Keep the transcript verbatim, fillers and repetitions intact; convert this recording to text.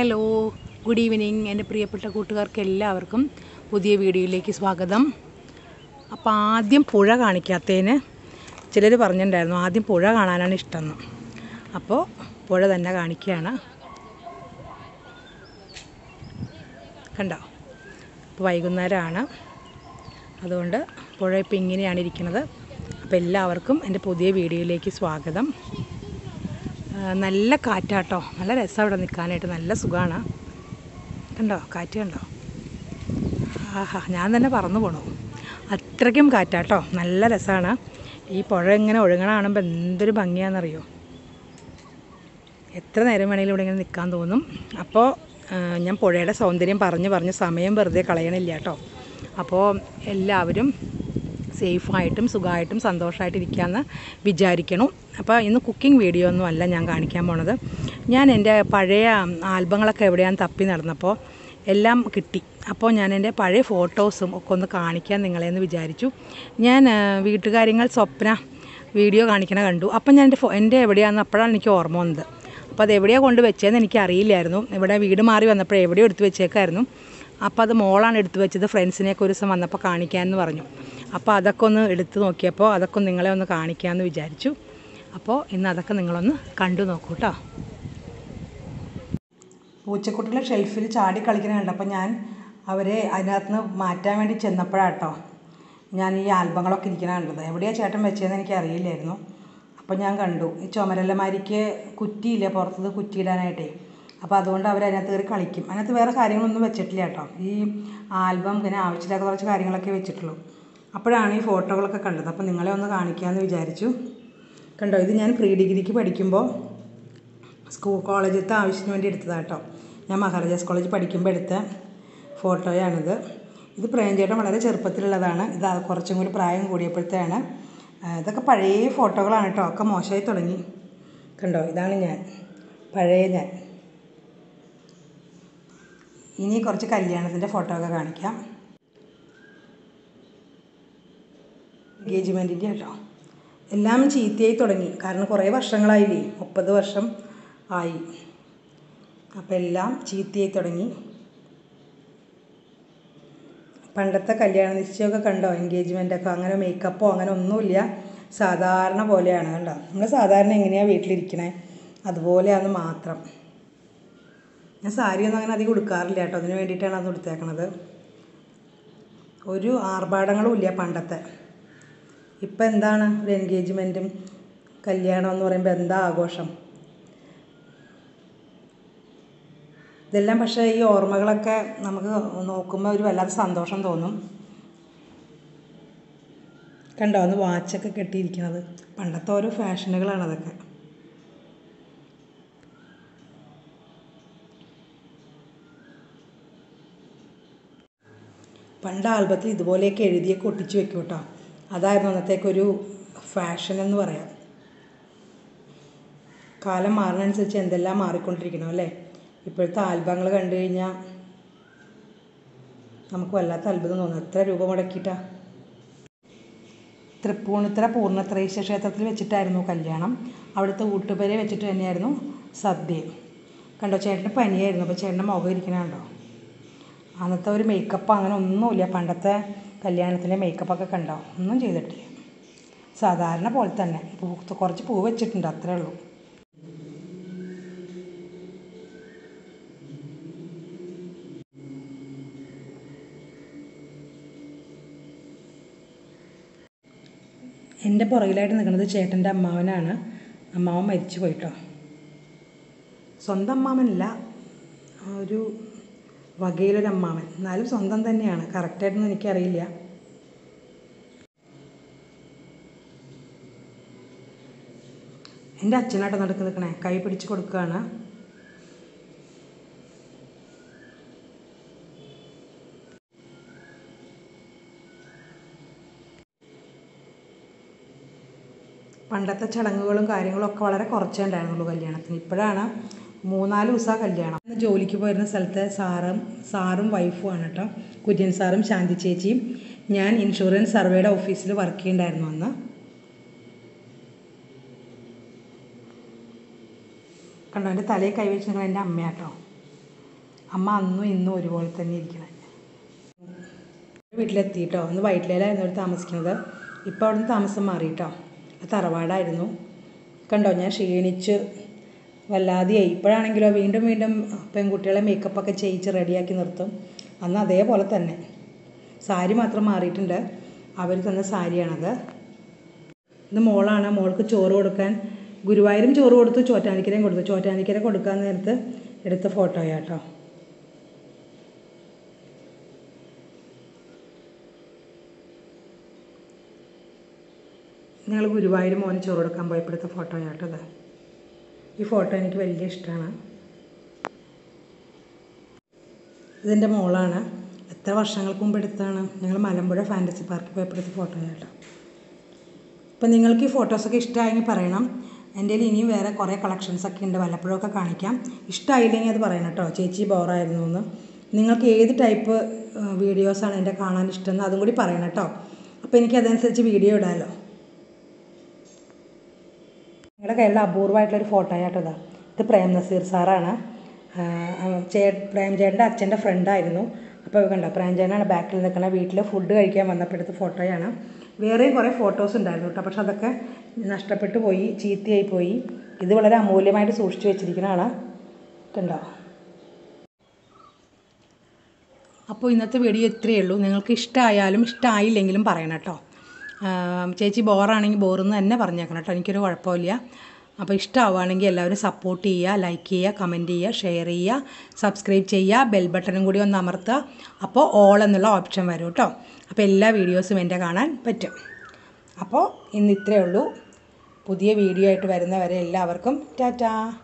Hello, good evening. എൻ്റെ പ്രിയപ്പെട്ട കൂട്ടുകാർക്ക് എല്ലാവർക്കും പുതിയ വീഡിയോയിലേക്ക് സ്വാഗതം. അപ്പോൾ ആദ്യം പുഴ കാണിക്കാത്തതിന് ചിലർ പറഞ്ഞിട്ടുണ്ടായിരുന്നു ആദ്യം പുഴ കാണാനാണ് ഇഷ്ടമെന്ന്. അപ്പോൾ പുഴ തന്നെ കാണിക്കുകയാണ്. കണ്ടോ, ഇപ്പോൾ വൈകുന്നേരമാണ്, അതുകൊണ്ട് പുഴ ഇപ്പോൾ ഇങ്ങനെയാണ് ഇരിക്കുന്നത്. അപ്പോൾ എല്ലാവർക്കും എൻ്റെ പുതിയ വീഡിയോയിലേക്ക് സ്വാഗതം. നല്ല കാറ്റാട്ടോ, നല്ല രസമാണ് ഇവിടെ നിൽക്കാനായിട്ട്, നല്ല സുഖമാണ്. കണ്ടോ കാറ്റ് കണ്ടോ, ആഹാ, ഞാൻ തന്നെ പറന്നു പോണു, അത്രയ്ക്കും കാറ്റാട്ടോ, നല്ല രസമാണ്. ഈ പുഴ ഇങ്ങനെ ഒഴുകണ കാണുമ്പോൾ എന്തൊരു ഭംഗിയാണെന്നറിയോ. എത്ര നേരം വേണമെങ്കിലും ഇവിടെ ഇങ്ങനെ നിൽക്കാൻ തോന്നും. അപ്പോൾ ഞാൻ പുഴയുടെ സൗന്ദര്യം പറഞ്ഞ് പറഞ്ഞ് സമയം വെറുതെ കളയണില്ല കേട്ടോ. അപ്പോൾ എല്ലാവരും സേഫായിട്ടും സുഖമായിട്ടും സന്തോഷമായിട്ട് ഇരിക്കാമെന്ന് വിചാരിക്കണം. അപ്പോൾ ഇന്ന് കുക്കിംഗ് വീഡിയോ ഒന്നും അല്ല ഞാൻ കാണിക്കാൻ പോണത്. ഞാൻ എൻ്റെ പഴയ ആൽബങ്ങളൊക്കെ എവിടെയാണ് തപ്പി നടന്നപ്പോൾ എല്ലാം കിട്ടി. അപ്പോൾ ഞാൻ എൻ്റെ പഴയ ഫോട്ടോസും ഒക്കെ ഒന്ന് കാണിക്കാൻ നിങ്ങളെന്ന് വിചാരിച്ചു. ഞാൻ വീട്ടുകാര്യങ്ങൾ സ്വപ്ന വീഡിയോ കാണിക്കണ കണ്ടു. അപ്പം ഞാൻ എൻ്റെ ഫോ എൻ്റെ എവിടെയാണെന്ന് അപ്പോഴാണ് എനിക്ക് ഓർമ്മ വന്നത്. അപ്പോൾ അത് എവിടെയാണ് കൊണ്ട് വെച്ചതെന്ന് എനിക്ക് അറിയില്ലായിരുന്നു. ഇവിടെ വീട് മാറി വന്നപ്പോൾ എവിടെയോ എടുത്ത് വെച്ചേക്കായിരുന്നു. അപ്പോൾ അത് മോളാണ് എടുത്തു വെച്ചത്. ഫ്രണ്ട്സിനെയൊക്കെ ഒരു ദിവസം വന്നപ്പോൾ കാണിക്കാമെന്ന് പറഞ്ഞു. അപ്പോൾ അതൊക്കെ ഒന്ന് എടുത്ത് നോക്കിയപ്പോൾ അതൊക്കെ നിങ്ങളെ ഒന്ന് കാണിക്കാമെന്ന് വിചാരിച്ചു. അപ്പോൾ ഇന്ന് അതൊക്കെ നിങ്ങളൊന്ന് കണ്ടു നോക്കൂ കേട്ടോ. പൂച്ചക്കുട്ടികളെ ഷെൽഫിൽ ചാടി കളിക്കുന്ന കണ്ടപ്പോൾ ഞാൻ അവരെ അതിനകത്ത് നിന്ന് മാറ്റാൻ വേണ്ടി ചെന്നപ്പോഴാട്ടോ ഞാൻ ഈ ആൽബങ്ങളൊക്കെ ഇരിക്കണ കണ്ടത്. എവിടെയാണ് ചേട്ടൻ വെച്ചതെന്ന് എനിക്ക് അറിയില്ലായിരുന്നു. അപ്പോൾ ഞാൻ കണ്ടു ഈ ചുമരല്ലമാരിക്ക് കുറ്റിയില്ല പുറത്തത് കുറ്റിയിടാനായിട്ടേ. അപ്പോൾ അതുകൊണ്ട് അവർ അതിനകത്ത് കയറി കളിക്കും. അതിനകത്ത് വേറെ കാര്യങ്ങളൊന്നും വെച്ചിട്ടില്ല കേട്ടോ. ഈ ആൽബം ഇങ്ങനെ ആവശ്യമില്ലാത്ത കുറച്ച് കാര്യങ്ങളൊക്കെ വെച്ചിട്ടുള്ളൂ. അപ്പോഴാണ് ഈ ഫോട്ടോകളൊക്കെ കണ്ടത്. അപ്പോൾ നിങ്ങളെ ഒന്ന് കാണിക്കാമെന്ന് വിചാരിച്ചു. കണ്ടോ, ഇത് ഞാൻ പ്രീ ഡിഗ്രിക്ക് പഠിക്കുമ്പോൾ സ്കൂൾ കോളേജിലത്തെ ആവശ്യത്തിന് വേണ്ടി എടുത്തതാണ് കേട്ടോ. ഞാൻ മഹാരാജാസ് കോളേജ് പഠിക്കുമ്പോൾ എടുത്ത ഫോട്ടോയാണിത്. ഇത് പ്രേംചേട്ടൻ വളരെ ചെറുപ്പത്തിലുള്ളതാണ്. ഇത് കുറച്ചും കൂടി പ്രായം കൂടിയപ്പോഴത്തെയാണ്. ഇതൊക്കെ പഴയ ഫോട്ടോകളാണ് കേട്ടോ, ഒക്കെ മോശമായി തുടങ്ങി. കണ്ടോ, ഇതാണ് ഞാൻ, പഴയ ഞാൻ. ഇനി കുറച്ച് കല്യാണത്തിൻ്റെ ഫോട്ടോ ഒക്കെ കാണിക്കാം. എൻഗേജ്മെൻറ്റിൻ്റെ കേട്ടോ. എല്ലാം ചീത്തയായി തുടങ്ങി, കാരണം കുറേ വർഷങ്ങളായില്ലേ, മുപ്പത് വർഷം ആയി. അപ്പോൾ എല്ലാം ചീത്തയായി തുടങ്ങി. പണ്ടത്തെ കല്യാണ നിശ്ചയമൊക്കെ കണ്ടോ, എൻഗേജ്മെൻറ്റൊക്കെ അങ്ങനെ മേക്കപ്പോ അങ്ങനെ ഒന്നുമില്ല, സാധാരണ പോലെയാണ്. കണ്ടോ, നമ്മൾ സാധാരണ എങ്ങനെയാണ് വീട്ടിലിരിക്കണേ അതുപോലെയാണ് മാത്രം. ഞാൻ സാരിയൊന്നും അങ്ങനെ അധികം ഉടുക്കാറില്ല കേട്ടോ, അതിന് വേണ്ടിയിട്ടാണ് അത് ഉടുത്തേക്കണത്. ഒരു ആർഭാടങ്ങളും ഇല്ല പണ്ടത്തെ. ഇപ്പം എന്താണ് ഒരു എൻഗേജ്മെൻറ്റും കല്യാണം എന്ന് പറയുമ്പോൾ എന്താ ആഘോഷം. ഇതെല്ലാം പക്ഷേ ഈ ഓർമ്മകളൊക്കെ നമുക്ക് നോക്കുമ്പോൾ ഒരു വല്ലാത്ത സന്തോഷം തോന്നും. കണ്ടോ, ഒന്ന് വാച്ചൊക്കെ കെട്ടിയിരിക്കുന്നത്, പണ്ടത്തെ ഓരോ ഫാഷനുകളാണ് അതൊക്കെ. പണ്ട് ആൽബത്തിൽ ഇതുപോലെയൊക്കെ എഴുതിയൊക്കെ ഒട്ടിച്ച് വെക്കും കേട്ടോ. അതായിരുന്നു അന്നത്തേക്കൊരു ഫാഷൻ എന്ന് പറയാം. കാലം മാറുന്നതനുസരിച്ച് എന്തെല്ലാം മാറിക്കൊണ്ടിരിക്കണം അല്ലേ. ഇപ്പോഴത്തെ ആൽബങ്ങൾ കണ്ടു കഴിഞ്ഞാൽ നമുക്ക് വല്ലാത്ത അത്ഭുതം തോന്നും. എത്ര രൂപ മുടക്കിയിട്ടാ. തൃപ്പൂണിത്തുറ പൂർണ്ണത്രയീശ ക്ഷേത്രത്തിൽ വെച്ചിട്ടായിരുന്നു കല്യാണം. അവിടുത്തെ ഊട്ടുപുര വെച്ചിട്ട് തന്നെയായിരുന്നു സദ്യ. കണ്ടോ, ചേട്ടന് പനിയായിരുന്നു. അപ്പോൾ ചേട്ടൻ്റെ മുഖം ഇരിക്കണ കണ്ടോ. അന്നത്തെ ഒരു മേക്കപ്പ് അങ്ങനെ ഒന്നുമില്ല. പണ്ടത്തെ കല്യാണത്തിലെ മേക്കപ്പൊക്കെ കണ്ടോ, ഒന്നും ചെയ്തിട്ടില്ല, സാധാരണ പോലെ തന്നെ. പൂ കുറച്ച് പൂ വെച്ചിട്ടുണ്ട്, അത്രേ ഉള്ളൂ. എൻ്റെ പുറകിലായിട്ട് നിൽക്കുന്നത് ചേട്ടൻ്റെ അമ്മാവനാണ്. അമ്മാവൻ മരിച്ചു പോയിട്ടോ. സ്വന്തം അമ്മാവനല്ല, ഒരു വകയിലൊരു അമ്മാവൻ, എന്നാലും സ്വന്തം തന്നെയാണ്. കറക്റ്റായിട്ടൊന്നും എനിക്കറിയില്ല. എൻ്റെ അച്ഛനായിട്ട് നടക്ക് നിൽക്കണേ, കൈ പിടിച്ച് കൊടുക്കുകയാണ്. പണ്ടത്തെ ചടങ്ങുകളും കാര്യങ്ങളും ഒക്കെ വളരെ കുറച്ചേ ഉണ്ടായിരുന്നുള്ളൂ കല്യാണത്തിന്. ഇപ്പോഴാണ് മൂന്നാല് ദിവസമാണ് കല്യാണം. ജോലിക്ക് പോയിരുന്ന സ്ഥലത്തെ സാറും സാറും വൈഫുമാണ് കേട്ടോ, കുര്യൻ സാറും ശാന്തി ചേച്ചിയും. ഞാൻ ഇൻഷുറൻസ് സർവേയുടെ ഓഫീസിൽ വർക്ക് ചെയ്യുന്നുണ്ടായിരുന്നു അന്ന്. കണ്ടോ, എൻ്റെ തലയിൽ കൈവച്ച് നിങ്ങൾ എൻ്റെ അമ്മയാട്ടോ. അമ്മ അന്നും ഇന്നും ഒരുപോലെ തന്നെ ഇരിക്കണം. വീട്ടിലെത്തി കേട്ടോ. അന്ന് വൈറ്റിലയിലായിരുന്നു അവർ താമസിക്കുന്നത്. ഇപ്പോൾ അവിടെ നിന്ന് താമസം മാറി കേട്ടോ. തറവാടായിരുന്നു. കണ്ടോ ഞാൻ ക്ഷീണിച്ച് വല്ലാതെയായി. ഇപ്പോഴാണെങ്കിലോ വീണ്ടും വീണ്ടും പെൺകുട്ടികളെ മേക്കപ്പൊക്കെ ചെയ്യിച്ച് റെഡിയാക്കി നിർത്തും. അന്ന് അതേപോലെ തന്നെ. സാരി മാത്രം മാറിയിട്ടുണ്ട്. അവർ തന്ന സാരിയാണത്. ഇത് മോളാണ്. മോൾക്ക് ചോറ് കൊടുക്കാൻ ഗുരുവായൂരും ചോറ് കൊടുത്തു, ചോറ്റാനിക്കരയും കൊടുത്തു. ചോറ്റാനിക്കര കൊടുക്കാൻ നേരത്ത് എടുത്ത ഫോട്ടോയാട്ടോ. ഞങ്ങൾ ഗുരുവായൂർ മോന് ചോറ് കൊടുക്കാൻ പോയപ്പോഴത്തെ ഫോട്ടോയാട്ടോ ഇത്. ഈ ഫോട്ടോ എനിക്ക് വലിയ ഇഷ്ടമാണ്. ഇതെൻ്റെ മോളാണ്. എത്ര വർഷങ്ങൾക്ക് മുമ്പ് എടുത്താണ്. ഞങ്ങൾ മലമ്പുഴ ഫാൻറ്റസി പാർക്കിൽ പോയപ്പോഴത്തെ ഫോട്ടോയാട്ടോ. അപ്പം നിങ്ങൾക്ക് ഈ ഫോട്ടോസൊക്കെ ഇഷ്ടമായെങ്കിൽ പറയണം. എൻ്റെ കയ്യിൽ ഇനിയും വേറെ കുറേ കളക്ഷൻസൊക്കെ ഉണ്ട്. വല്ലപ്പോഴൊക്കെ കാണിക്കാം. ഇഷ്ടമായില്ലെങ്കിൽ അത് പറയണം കേട്ടോ. ചേച്ചി ബോറായിരുന്നു എന്ന്. നിങ്ങൾക്ക് ഏത് ടൈപ്പ് വീഡിയോസാണ് എൻ്റെ കാണാൻ ഇഷ്ടമെന്ന് അതും കൂടി പറയണം കേട്ടോ. അപ്പോൾ എനിക്ക് അതനുസരിച്ച് വീഡിയോ ഇടാമല്ലോ. നിങ്ങളുടെ കയ്യിലുള്ള അപൂർവമായിട്ടുള്ളൊരു ഫോട്ടോയാട്ടോ ഇതാ. ഇത് പ്രേം നസീർ സാറാണ്. ചേ പ്രേംചേട്ടൻ്റെ അച്ഛൻ്റെ ഫ്രണ്ടായിരുന്നു. അപ്പോൾ കണ്ടോ പ്രേംചേട്ടനാണ് ബാക്കിൽ നിൽക്കുന്ന. വീട്ടിൽ ഫുഡ് കഴിക്കാൻ വന്നപ്പോഴത്തെ ഫോട്ടോയാണ്. വേറെയും കുറേ ഫോട്ടോസ് ഉണ്ടായിരുന്നു കേട്ടോ. പക്ഷെ അതൊക്കെ നഷ്ടപ്പെട്ടു പോയി, ചീത്തയായി പോയി. ഇത് വളരെ അമൂല്യമായിട്ട് സൂക്ഷിച്ചു വെച്ചിരിക്കുന്നതാണ്. കണ്ടോ. അപ്പോൾ ഇന്നത്തെ വീഡിയോ ഇത്രയേ ഉള്ളൂ. നിങ്ങൾക്ക് ഇഷ്ടമായാലും ഇഷ്ടമായില്ലെങ്കിലും പറയണം കേട്ടോ. ചേച്ചി ബോറാണെങ്കിൽ ബോറെന്ന് തന്നെ പറഞ്ഞേക്കണം കേട്ടോ. എനിക്കൊരു കുഴപ്പമില്ല. അപ്പോൾ ഇഷ്ടമാവുകയാണെങ്കിൽ എല്ലാവരും സപ്പോർട്ട് ചെയ്യുക, ലൈക്ക് ചെയ്യുക, കമൻറ്റ് ചെയ്യുക, ഷെയർ ചെയ്യുക, സബ്സ്ക്രൈബ് ചെയ്യുക, ബെൽ ബട്ടണും കൂടി ഒന്ന് അമർത്തുക. അപ്പോൾ ഓൾ എന്നുള്ള ഓപ്ഷൻ വരും കേട്ടോ. അപ്പോൾ എല്ലാ വീഡിയോസും എൻ്റെ കാണാൻ പറ്റും. അപ്പോൾ ഇന്ന് ഇത്രയേ ഉള്ളൂ. പുതിയ വീഡിയോ ആയിട്ട് വരുന്നവരെ എല്ലാവർക്കും ടാറ്റാ.